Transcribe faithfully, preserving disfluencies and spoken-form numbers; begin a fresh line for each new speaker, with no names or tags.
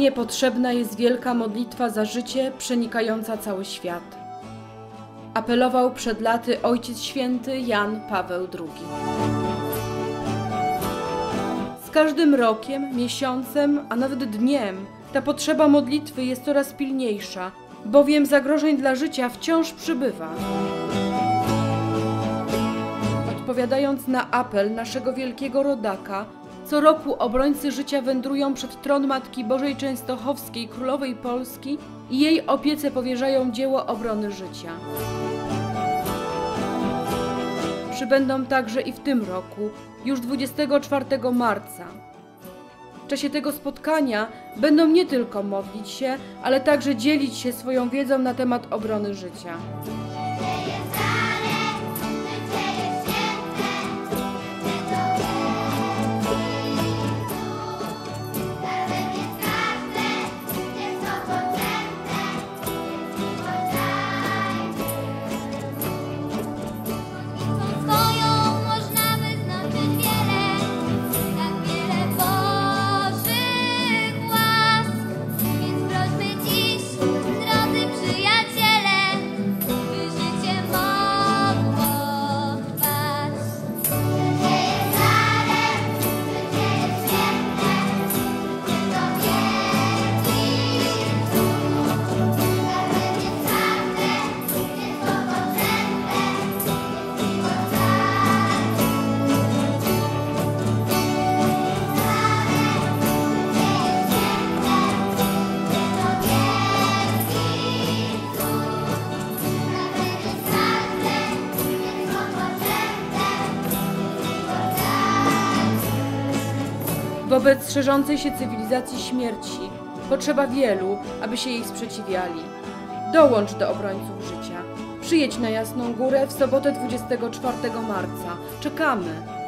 Pilnie potrzebna jest wielka modlitwa za życie przenikająca cały świat. Apelował przed laty Ojciec Święty Jan Paweł drugi. Z każdym rokiem, miesiącem, a nawet dniem ta potrzeba modlitwy jest coraz pilniejsza, bowiem zagrożeń dla życia wciąż przybywa. Odpowiadając na apel naszego wielkiego rodaka, co roku obrońcy życia wędrują przed tron Matki Bożej Częstochowskiej, Królowej Polski i jej opiece powierzają dzieło obrony życia. Przybędą także i w tym roku, już dwudziestego czwartego marca. W czasie tego spotkania będą nie tylko modlić się, ale także dzielić się swoją wiedzą na temat obrony życia. Wobec szerzącej się cywilizacji śmierci potrzeba wielu, aby się jej sprzeciwiali. Dołącz do obrońców życia. Przyjedź na Jasną Górę w sobotę dwudziestego czwartego marca. Czekamy!